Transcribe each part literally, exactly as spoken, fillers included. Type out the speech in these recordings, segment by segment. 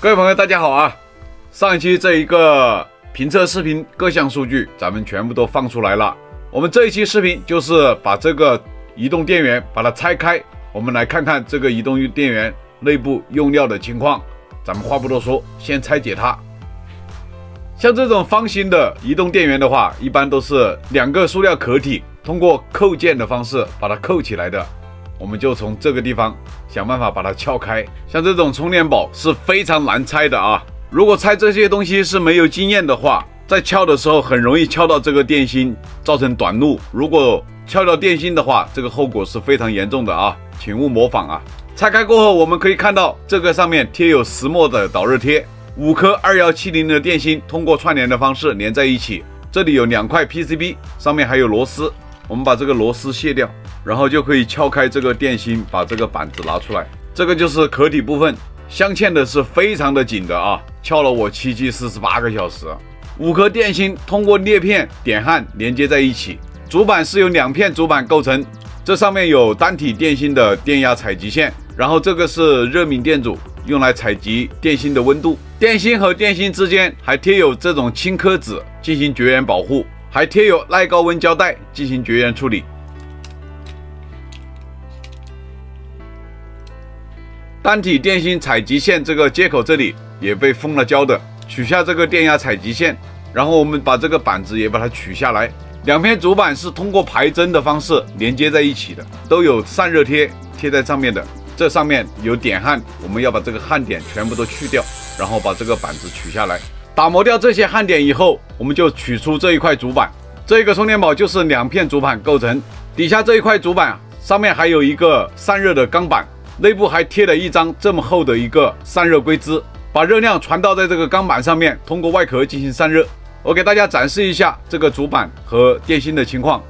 各位朋友，大家好啊！上一期这一个评测视频各项数据，咱们全部都放出来了。我们这一期视频就是把这个移动电源把它拆开，我们来看看这个移动电源内部用料的情况。咱们话不多说，先拆解它。像这种方形的移动电源的话，一般都是两个塑料壳体通过扣件的方式把它扣起来的。我们就从这个地方想办法把它撬开。像这种充电宝是非常难拆的啊！如果拆这些东西是没有经验的话，在撬的时候很容易撬到这个电芯，造成短路。如果撬到电芯的话，这个后果是非常严重的啊，请勿模仿啊！拆开过后，我们可以看到这个上面贴有石墨的导热贴，五颗二一七零的电芯通过串联的方式连在一起。这里有两块 P C B， 上面还有螺丝。我们把这个螺丝卸掉，然后就可以撬开这个电芯，把这个板子拿出来。这个就是壳体部分，镶嵌的是非常的紧的啊，撬了我七七四十八个小时。五颗电芯通过裂片点焊连接在一起。主板是由两片主板构成，这上面有单体电芯的电压采集线，然后这个是热敏电阻，用来采集电芯的温度。电芯和电芯之间还贴有这种轻颗纸进行绝缘保护，还贴有耐高温胶带进行绝缘处理。单体电芯采集线这个接口这里也被封了胶的，取下这个电压采集线，然后我们把这个板子也把它取下来。两片主板是通过排针的方式连接在一起的，都有散热贴贴在上面的。这上面有点焊，我们要把这个焊点全部都去掉，然后把这个板子取下来。打磨掉这些焊点以后，我们就取出这一块主板。这个充电宝就是两片主板构成，底下这一块主板上面还有一个散热的钢板，内部还贴了一张这么厚的一个散热硅脂，把热量传导在这个钢板上面，通过外壳进行散热。我给大家展示一下这个主板和电芯的情况。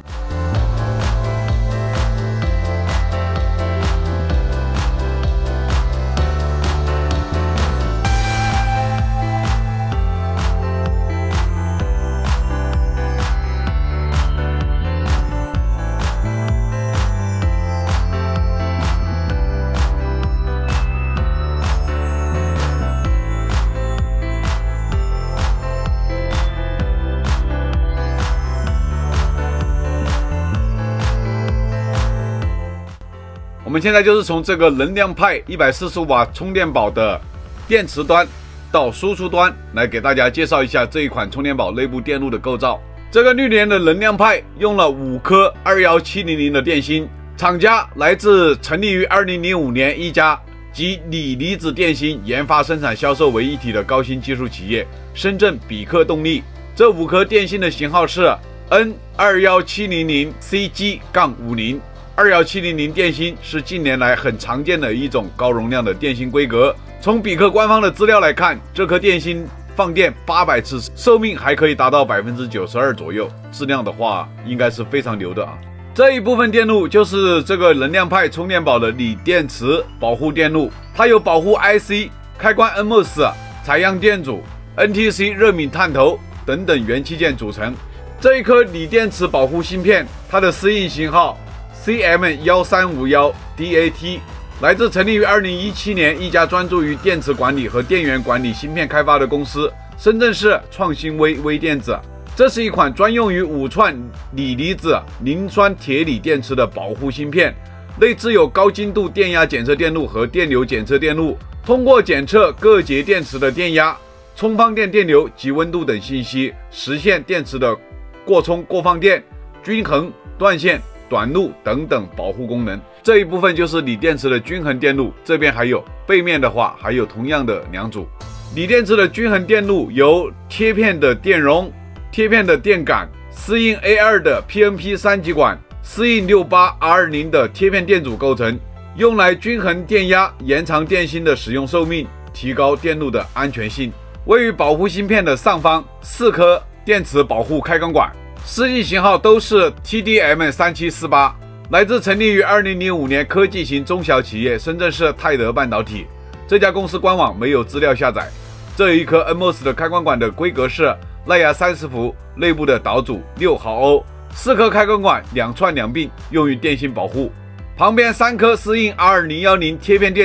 我们现在就是从这个能量派一百四十瓦充电宝的电池端到输出端来给大家介绍一下这一款充电宝内部电路的构造。这个绿联的能量派用了五颗二一七零零的电芯，厂家来自成立于二零零五年一家集锂离子电芯研发、生产、销售为一体的高新技术企业——深圳比克动力。这五颗电芯的型号是 N 二一七零零 C G 五十。二一七零零电芯是近年来很常见的一种高容量的电芯规格。从比克官方的资料来看，这颗电芯放电八百次，寿命还可以达到百分之九十二左右，质量的话应该是非常牛的啊。这一部分电路就是这个能量派充电宝的锂电池保护电路，它有保护 I C、开关 N M O S、采样电阻、N T C 热敏探头等等元器件组成。这一颗锂电池保护芯片，它的适应型号C M 一三五一 D A T， 来自成立于二零一七年一家专注于电池管理和电源管理芯片开发的公司——深圳市创新微微电子。这是一款专用于五串锂离子磷酸铁锂电池的保护芯片，内置有高精度电压检测电路和电流检测电路，通过检测各节电池的电压、充放电电流及温度等信息，实现电池的过充过放电、均衡、断线、短路等等保护功能。这一部分就是锂电池的均衡电路，这边还有背面的话还有同样的两组。锂电池的均衡电路由贴片的电容、贴片的电感、适应 A 二 的 P N P 三极管、适应 六八 R 零 的贴片电阻构成，用来均衡电压，延长电芯的使用寿命，提高电路的安全性。位于保护芯片的上方，四颗电池保护开关管，适应型号都是 T D M 三七四八，来自成立于二零零五年科技型中小企业深圳市泰德半导体。这家公司官网没有资料下载。这一颗 N M O S 的开关管的规格是耐压三十伏，内部的导阻六毫欧，四颗开关管两串两并，用于电芯保护。旁边三颗适应 R 零一零贴片电阻，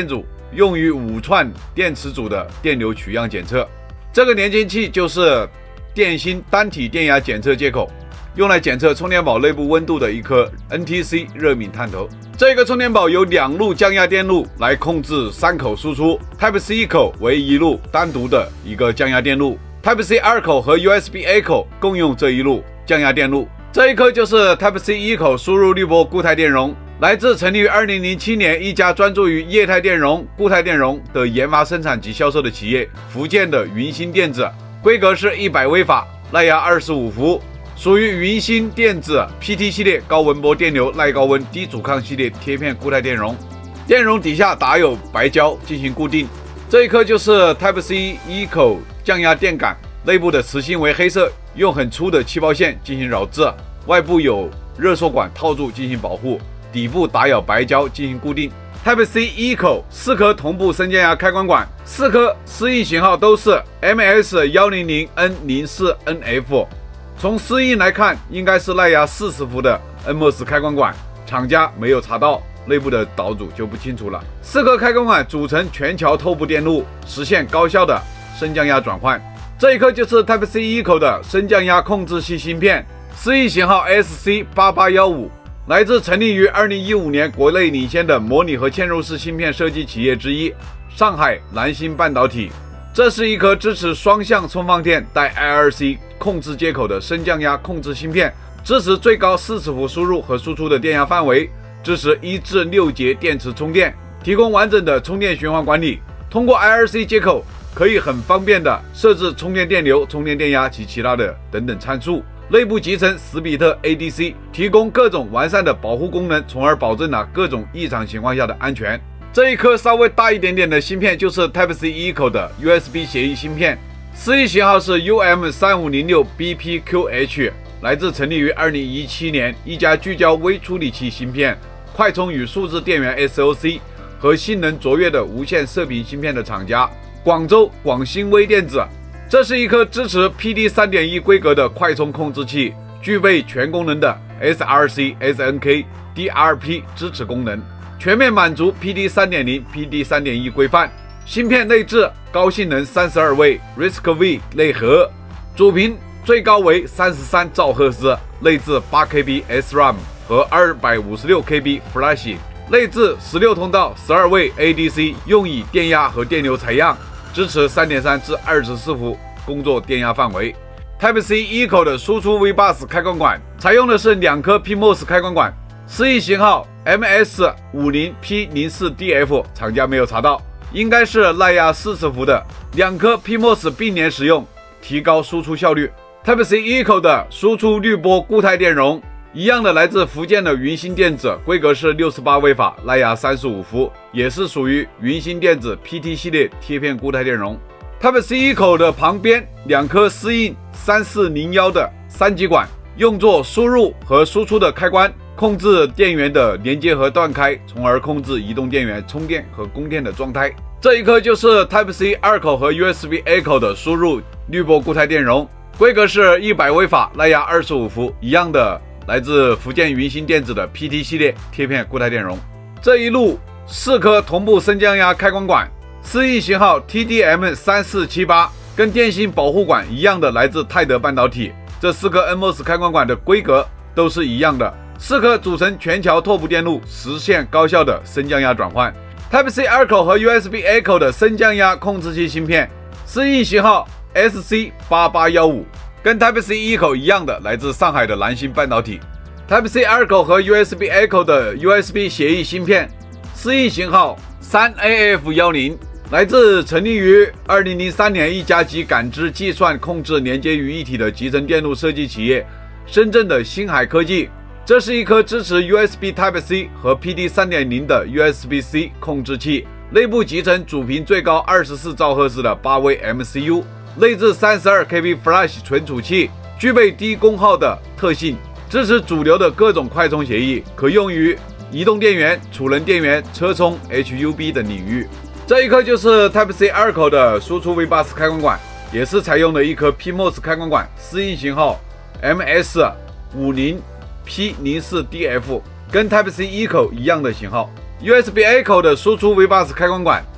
用于五串电池组的电流取样检测。这个连接器就是电芯单体电压检测接口，用来检测充电宝内部温度的一颗 N T C 热敏探头。这个充电宝由两路降压电路来控制三口输出 ，Type C 口为一路单独的一个降压电路 ，Type C 二口和 U S B A 口共用这一路降压电路。这一颗就是 Type C 一口输入滤波固态电容，来自成立于二零零七年一家专注于液态电容、固态电容的研发、生产及销售的企业——福建的云芯电子，规格是一百微法，耐压二十五伏。属于云芯电子 P T 系列高文波电流耐高温低阻抗系列贴片固态电容，电容底下打有白胶进行固定。这一颗就是 Type C 一口降压电感，内部的磁芯为黑色，用很粗的气泡线进行绕制，外部有热缩管套住进行保护，底部打有白胶进行固定。Type C 一口四颗同步升降压开关管，四颗适应型号都是 M S 一零零 N 零四 N F。从适应来看，应该是耐压四十伏的 N M O S 开关管，厂家没有查到，内部的导组就不清楚了。四颗开关管组成全桥透布电路，实现高效的升降压转换。这一颗就是 Type C 一口的升降压控制器芯片，适应型号 S C 八八一五，来自成立于二零一五年国内领先的模拟和嵌入式芯片设计企业之一——上海南星半导体。这是一颗支持双向充放电带 I R C 控制接口的升降压控制芯片，支持最高四十伏输入和输出的电压范围，支持一至六节电池充电，提供完整的充电循环管理。通过 I R C 接口，可以很方便的设置充电电流、充电电压及其他的等等参数。内部集成十比特 A D C， 提供各种完善的保护功能，从而保证了各种异常情况下的安全。这一颗稍微大一点点的芯片就是 Type C 一口的 U S B 协议芯片，适应型号是 U M 三五零六 B P Q H， 来自成立于二零一七年一家聚焦微处理器芯片、快充与数字电源 S O C 和性能卓越的无线射频芯片的厂家——广州广兴微电子。这是一颗支持 P D 三点一 规格的快充控制器，具备全功能的 S R C、S N K、D R P 支持功能，全面满足 P D 三点零、P D 三点一 规范。芯片内置高性能三十二位 R I S C-V 内核，主频最高为三十三兆赫兹，内置八 K B S RAM 和二百五十六 K B Flash， 内置十六通道十二位 A D C， 用以电压和电流采样，支持 三点三至二十四伏工作电压范围。Type C 一口的输出 V bus 开关管采用的是两颗 P M O S 开关管，适应型号 M S 五十 P 零四 D F， 厂家没有查到，应该是耐压四十伏的，两颗 P M O S 并联使用，提高输出效率。Type C 一口的输出滤波固态电容，一样的来自福建的云芯电子，规格是六十八微法，耐压三十五伏，也是属于云芯电子 P T 系列贴片固态电容。Type C 一口的旁边两颗适应三四零一的三极管，用作输入和输出的开关，控制电源的连接和断开，从而控制移动电源充电和供电的状态。这一颗就是 Type C 二口和 U S B A 口的输入滤波固态电容，规格是一百微法，耐压二十五伏，一样的来自福建云芯电子的 P T 系列贴片固态电容。这一路四颗同步升降压开关管，适应型号 T D M 三四七八， 跟电芯保护管一样的来自泰德半导体。这四颗 N M O S 开关管的规格都是一样的，四颗组成全桥拓扑电路，实现高效的升降压转换。Type C 二口和 U S B A 口的升降压控制器芯片，适应型号 S C 八八一五， 跟 Type C 一口一样的来自上海的南星半导体。Type C 二口和 U S B A 口的 U S B 协议芯片，适应型号 三 A F 一零， 来自成立于二零零三年一家集感知、计算、控制连接于一体的集成电路设计企业——深圳的星海科技。这是一颗支持 U S B Type C 和 P D 三点零 的 U S B C 控制器，内部集成主频最高二十四兆赫兹的八位 M C U， 内置三十二 K B Flash 存储器，具备低功耗的特性，支持主流的各种快充协议，可用于移动电源、储能电源、车充、H U B 等领域。这一颗就是 Type C 二口的输出 V bus 开关管，也是采用了一颗 P M O S 开关管，适应型号 M S 五十 P 零四 D F， 跟 Type C 一口一样的型号。U S B A 口的输出 V bus 开关管，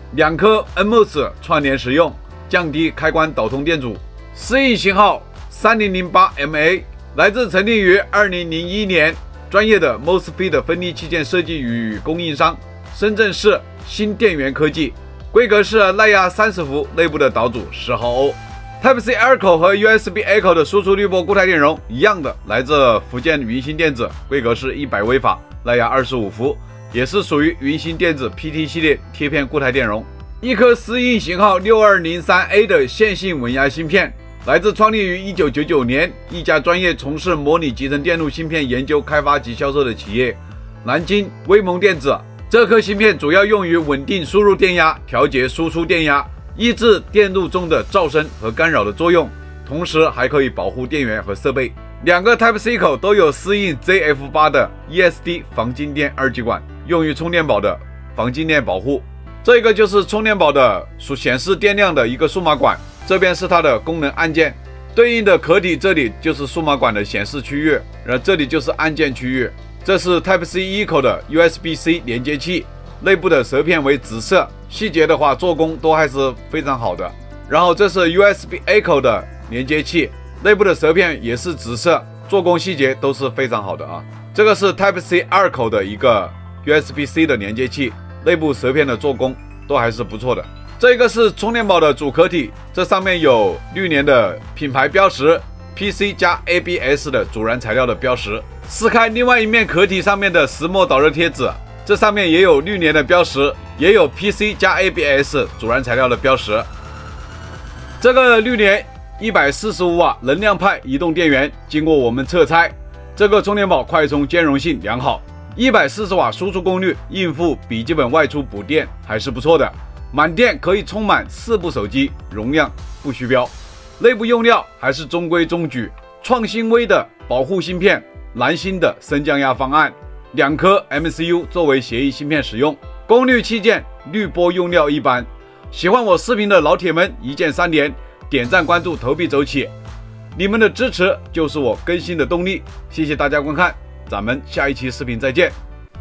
两颗 N M O S 串联使用，降低开关导通电阻。适应型号三零零八 M A， 来自成立于二零零一年，专业的 M O S F E T 分离器件设计与供应商，深圳市新电源科技。规格是耐压三十伏，内部的导阻十毫欧。Type C R 口和 U S B A 口的输出滤波固态电容一样的，来自福建云星电子，规格是一百微法，耐压二十五伏，也是属于云星电子 P T 系列贴片固态电容。一颗适应型号六二零三 A 的线性稳压芯片，来自创立于一九九九年，一家专业从事模拟集成电路芯片研究、开发及销售的企业——南京威盟电子。这颗芯片主要用于稳定输入电压、调节输出电压、抑制电路中的噪声和干扰的作用，同时还可以保护电源和设备。两个 Type C 口都有适应 Z F 八 的 E S D 防静电二极管，用于充电宝的防静电保护。这个就是充电宝的属显示电量的一个数码管，这边是它的功能按键，对应的壳体这里就是数码管的显示区域，然后这里就是按键区域。这是 Type C 一口的 U S B C 连接器，内部的舌片为紫色，细节的话做工都还是非常好的。然后这是 U S B A 口的连接器，内部的舌片也是紫色，做工细节都是非常好的啊。这个是 Type C 二口的一个 U S B C 的连接器，内部舌片的做工都还是不错的。这个是充电宝的主壳体，这上面有绿联的品牌标识 ，P C 加 A B S 的主燃材料的标识。撕开另外一面壳体上面的石墨导热贴纸，这上面也有绿联的标识，也有 P C 加 A B S 主燃材料的标识。这个绿联一百四十五瓦能量派移动电源，经过我们测拆，这个充电宝快充兼容性良好，一百四十瓦输出功率，应付笔记本外出补电还是不错的。满电可以充满四部手机，容量不虚标。内部用料还是中规中矩，创新微的保护芯片。蓝芯的升降压方案，两颗 M C U 作为协议芯片使用，功率器件，滤波用料一般。喜欢我视频的老铁们，一键三连，点赞、关注、投币走起！你们的支持就是我更新的动力，谢谢大家观看，咱们下一期视频再见。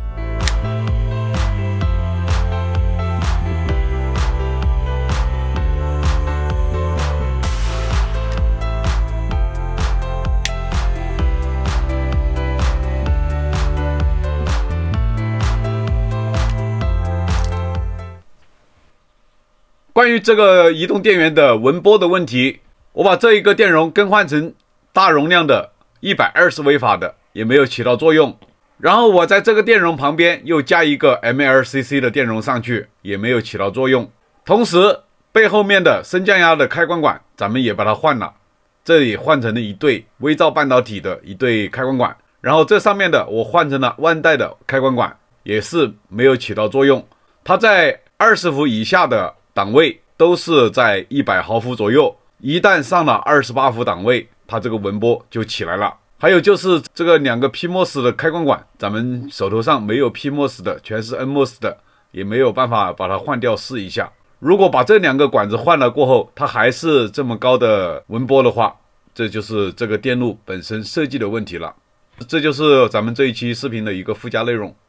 关于这个移动电源的文波的问题，我把这一个电容更换成大容量的一百二十微法的，也没有起到作用。然后我在这个电容旁边又加一个 M L C C 的电容上去，也没有起到作用。同时背后面的升降压的开关管咱们也把它换了，这里换成了一对微造半导体的一对开关管，然后这上面的我换成了万代的开关管，也是没有起到作用。它在二十伏以下的档位都是在一百毫伏左右，一旦上了二十八伏档位，它这个纹波就起来了。还有就是这个两个 P M O S 的开关管，咱们手头上没有 P M O S 的，全是 N M O S 的，也没有办法把它换掉试一下。如果把这两个管子换了过后，它还是这么高的纹波的话，这就是这个电路本身设计的问题了。这就是咱们这一期视频的一个附加内容。